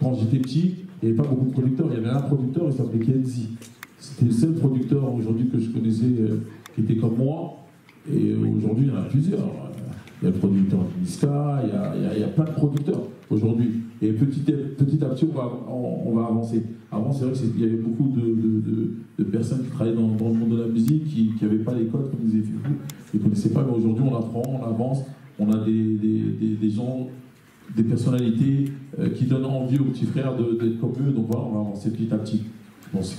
quand j'étais petit, il n'y avait pas beaucoup de producteurs. Il y avait un producteur, il s'appelait Kenzie. C'était le seul producteur aujourd'hui que je connaissais qui était comme moi. Et aujourd'hui, il y en a plusieurs. Il y a le producteur Niska, il y a plein de producteurs aujourd'hui. Et petit à petit, on va avancer. Avant, c'est vrai qu'il y avait beaucoup de personnes qui travaillaient dans le monde de la musique, qui n'avaient pas les codes, comme disait Fifou, qui ne connaissaient pas. Mais aujourd'hui, on apprend, on avance. On a des gens, des personnalités qui donnent envie aux petits frères d'être comme eux. Donc voilà, on va avancer petit à petit. Merci.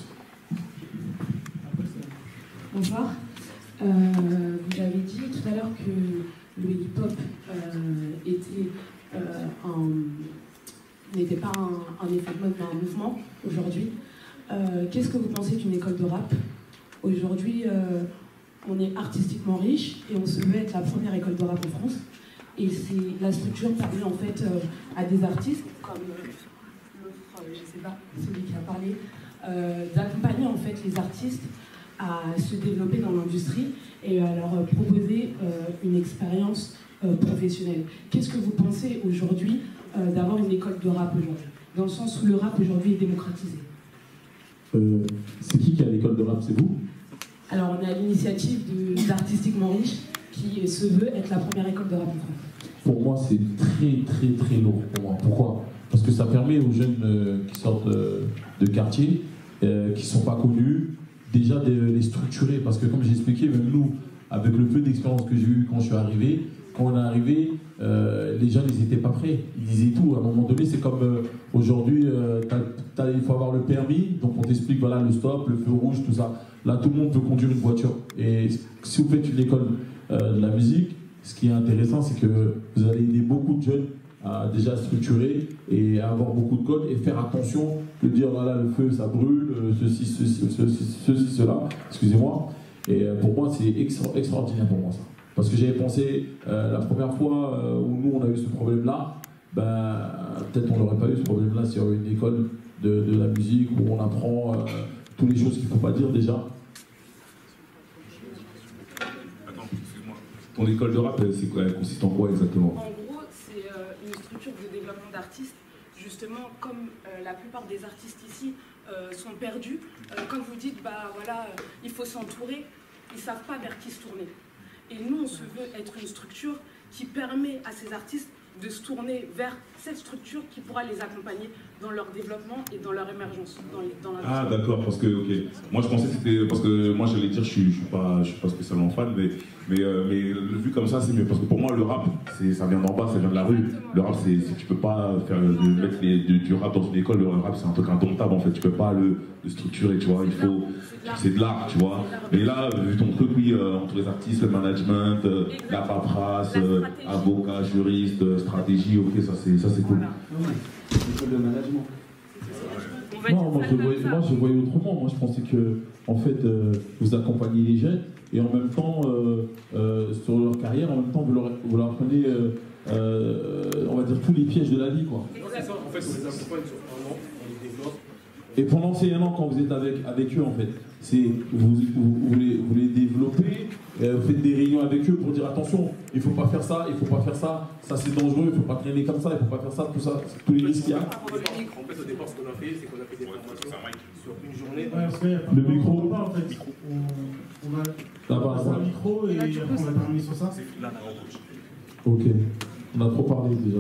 Bonsoir. Vous avez dit tout à l'heure que le hip-hop n'était pas un effet de mode, mais un mouvement aujourd'hui. Qu'est-ce que vous pensez d'une école de rap? Aujourd'hui, on est artistiquement riche et on se veut être la première école de rap en France. Et la structure permet en fait à des artistes, comme l'autre, je sais pas, celui qui a parlé, d'accompagner en fait les artistes à se développer dans l'industrie et à leur proposer une expérience professionnelle. Qu'est-ce que vous pensez aujourd'hui d'avoir une école de rap aujourd'hui, dans le sens où le rap aujourd'hui est démocratisé? C'est qui a l'école de rap? C'est vous? Alors on est à l'initiative d'Artistiquement Riche qui se veut être la première école de rap en France. Pour moi, c'est très lourd pour moi. Pourquoi? Parce que ça permet aux jeunes qui sortent de quartier, qui ne sont pas connus, déjà de les structurer. Parce que comme j'ai expliqué, même nous, avec le peu d'expérience que j'ai eu quand je suis arrivé, quand on est arrivé, les jeunes, ils n'étaient pas prêts. Ils disaient tout. À un moment donné, c'est comme aujourd'hui, il faut avoir le permis, donc on t'explique, voilà, le stop, le feu rouge, tout ça. Là, tout le monde peut conduire une voiture. Et si vous faites une école de la musique, ce qui est intéressant, c'est que vous allez aider beaucoup de jeunes à déjà structurer et à avoir beaucoup de codes et faire attention de dire, voilà, le feu, ça brûle, ceci, cela, excusez-moi. Et pour moi, c'est extraordinaire pour moi, ça. Parce que j'avais pensé, la première fois où nous, on a eu ce problème-là, ben, peut-être on n'aurait pas eu ce problème-là sur une école de la musique où on apprend toutes les choses qu'il ne faut pas dire déjà. Attends, excuse-moi. Ton école de rap, c'est quoi? Elle consiste en quoi exactement? En gros, c'est une structure de développement d'artistes. Justement, comme la plupart des artistes ici sont perdus, quand vous dites, bah voilà, il faut s'entourer, ils ne savent pas vers qui se tourner. Et nous, on se veut être une structure qui permet à ces artistes de se tourner vers cette structure qui pourra les accompagner dans leur développement et dans leur émergence. Ah d'accord, parce que, ok. Moi je pensais que c'était, parce que moi j'allais dire, je suis pas spécialement fan, mais vu comme ça c'est mieux, parce que pour moi le rap, ça vient d'en bas, ça vient de la rue. Le rap, tu peux pas mettre du rap dans une école, le rap c'est un truc indomptable en fait, tu peux pas le structurer, tu vois, c'est de l'art, tu vois. Mais là, vu ton truc, oui, entre les artistes, le management, la paperasse, avocat, juriste, stratégie, ok, ça c'est cool. L'école de management. Non, moi je voyais autrement. Moi je pensais que en fait vous accompagnez les jeunes et en même temps sur leur carrière, en même temps vous leur apprenez on va dire tous les pièges de la vie quoi. C'est ça, en fait on les accompagne sur un an, on les développe. Et pendant ces 1 an quand vous êtes avec eux en fait, vous les développez, vous faites des réunions avec eux pour dire attention, il ne faut pas faire ça, il ne faut pas faire ça, ça c'est dangereux, il ne faut pas traîner comme ça, il ne faut pas faire ça, tout ça, tous les risques qu'il y a. En fait au départ ce qu'on a fait, c'est qu'on a fait des formations sur une journée. Le micro. En fait, on a un micro et après on va terminer sur ça. Ok, on a trop parlé déjà.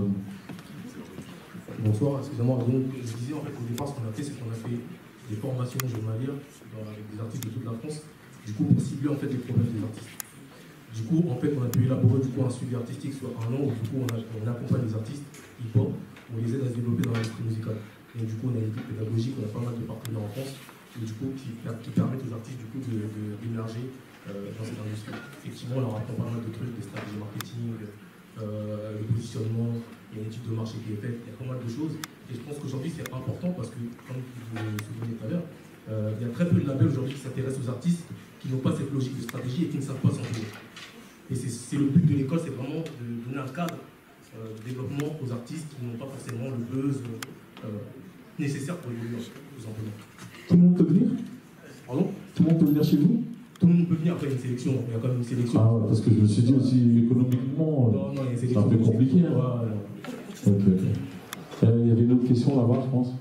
Bonsoir, excusez-moi. Donc, je disais, en fait, au départ, ce qu'on a fait, c'est qu'on a fait des formations journalières avec des artistes de toute la France, du coup, pour cibler en fait les problèmes des artistes. Du coup, en fait, on a pu élaborer un suivi artistique sur 1 an, où du coup, on accompagne les artistes hip-hop, on les aide à se développer dans l'industrie musicale. Et du coup, on a une équipe pédagogique, on a pas mal de partenaires en France, et du coup, qui permettent aux artistes du coup, d'émerger dans cette industrie. Effectivement, on leur apprend pas mal de trucs, des stratégies marketing, le positionnement, il y a une étude de marché qui est faite, il y a pas mal de choses. Et je pense qu'aujourd'hui c'est important parce que, comme vous le soulignez tout à l'heure, il y a très peu de labels aujourd'hui qui s'intéressent aux artistes qui n'ont pas cette logique de stratégie et qui ne savent pas s'entourer. Et c'est le but de l'école, c'est vraiment de donner un cadre de développement aux artistes qui n'ont pas forcément le buzz nécessaire pour évoluer, tout simplement. Tout le monde peut venir? Pardon? Tout le monde peut venir chez vous? Tout le monde peut venir après une sélection, il y a quand même une sélection. Ah ouais, parce que je me suis dit aussi économiquement, c'est un peu compliqué. Hein. Ouais, Ok. Il y avait une autre autre question là-bas, je pense.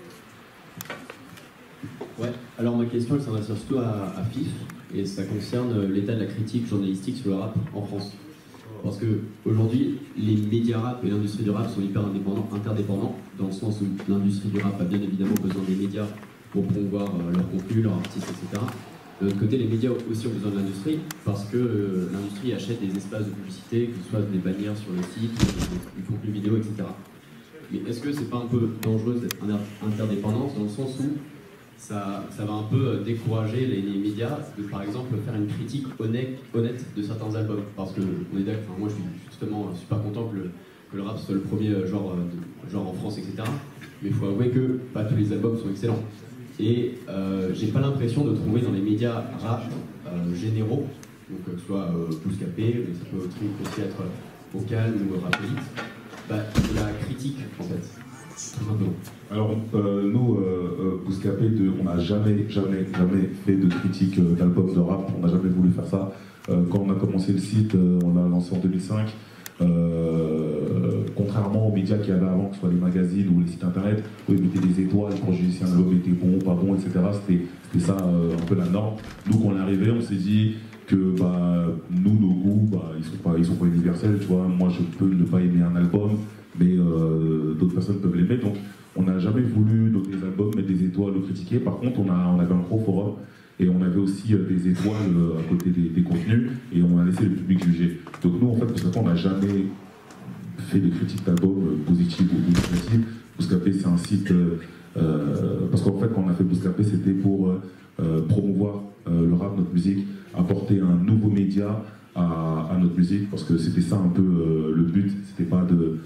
Ouais, alors ma question elle s'adresse surtout à FIF et ça concerne l'état de la critique journalistique sur le rap en France. Parce qu'aujourd'hui, les médias rap et l'industrie du rap sont hyper interdépendants, dans le sens où l'industrie du rap a bien évidemment besoin des médias pour promouvoir leur contenu, leurs artistes, etc. De l'autre côté, les médias aussi ont besoin de l'industrie parce que l'industrie achète des espaces de publicité, que ce soit des bannières sur le site, du contenu vidéo, etc. Mais est-ce que c'est pas un peu dangereux cette interdépendance dans le sens où ça va un peu décourager les médias de, par exemple, faire une critique honnête de certains albums. Parce que, on est d'accord, moi je suis justement super content que le rap soit le premier genre en France, etc. Mais il faut avouer que pas tous les albums sont excellents. Et j'ai pas l'impression de trouver dans les médias rap généraux, donc que ce soit Bouscapé, mais ça peut aussi être Vocal ou Rap Elite, de la critique en fait. Alors, nous, Bouscapé, on n'a jamais fait de critique d'album de rap, on n'a jamais voulu faire ça. Quand on a commencé le site, on l'a lancé en 2005. Contrairement aux médias qu'il y avait avant, que ce soit les magazines ou les sites internet, où ils mettaient des étoiles quand je disais si un album était bon, pas bon, etc. C'était ça un peu la norme. Nous, quand on est arrivé, on s'est dit que nous, nos goûts, ils sont pas universels. Tu vois, moi, je peux ne pas aimer un album, mais d'autres personnes peuvent l'aimer. Donc, on n'a jamais voulu noter les albums, mettre des étoiles, le critiquer. Par contre, on avait un gros forum et on avait aussi des étoiles à côté des contenus et on a laissé le public juger. Donc nous, en fait, parce qu'on n'a jamais fait de critiques d'albums positives ou négatives. Bouscapé, c'est un site... parce qu'en fait, quand on a fait Bouscapé, c'était pour promouvoir le rap, notre musique, apporter un nouveau média à notre musique, parce que c'était ça un peu le but, c'était pas de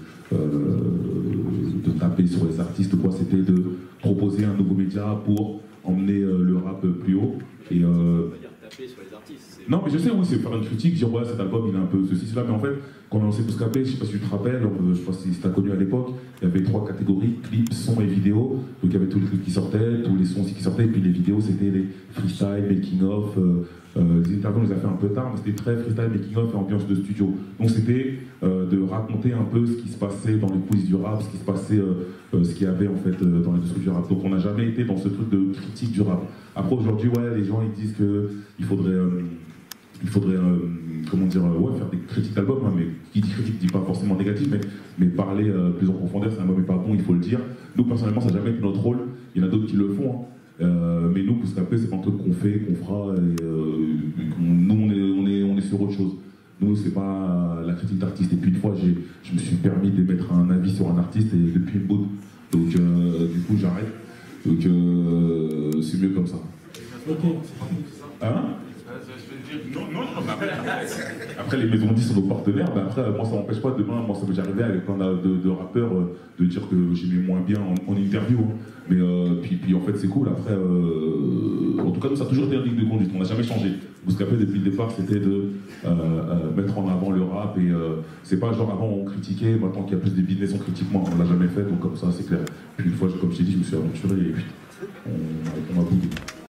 taper sur les artistes ou quoi, c'était de proposer un nouveau média pour emmener le rap plus haut. Et, taper sur les artistes. Non, mais je sais, oui, c'est faire une critique, dire ouais, cet album il est un peu ceci, cela, mais en fait, quand on a lancé Bouscapé, je sais pas si tu te rappelles, je sais pas si tu as connu à l'époque, il y avait 3 catégories, clips, son et vidéo. Donc il y avait tous les clips qui sortaient, tous les sons aussi qui sortaient, et puis les vidéos c'était les freestyle, making of. Les interviews on les a fait un peu tard, mais c'était très freestyle, making of et ambiance de studio. Donc c'était de raconter un peu ce qui se passait dans les coulisses du rap, ce qui se passait, ce qu'il y avait en fait dans l'industrie du rap. Donc on n'a jamais été dans ce truc de critique du rap. Après aujourd'hui, ouais, les gens ils disent qu'il faudrait comment dire, ouais, faire des critiques d'albums, hein, mais qui dit critique dit pas forcément négatif, mais parler plus en profondeur, si un album n'est pas bon, il faut le dire. Nous personnellement, ça n'a jamais été notre rôle, il y en a d'autres qui le font, hein. Mais nous, Bouscapé, c'est pas un truc qu'on fait, qu'on fera, et, nous on est sur autre chose. Nous, c'est pas la critique d'artiste. Et puis une fois, je me suis permis d'émettre un avis sur un artiste, et depuis une bonne. Donc du coup, j'arrête. Donc c'est mieux comme ça. Ok. Hein? Après, les maisons 10 sont nos partenaires, mais après, moi ça m'empêche pas demain, moi ça m'est arrivé avec plein de rappeurs de dire que j'aimais moins bien en interview, hein. Mais puis en fait c'est cool, après, en tout cas nous ça a toujours été un ligne de conduite, on n'a jamais changé. Bouscapé depuis le départ c'était de mettre en avant le rap et c'est pas genre avant on critiquait, maintenant qu'il y a plus de business on critique moins, on l'a jamais fait, donc comme ça c'est clair. Puis une fois, comme je t'ai dit, je me suis aventuré et puis on m'a boudé.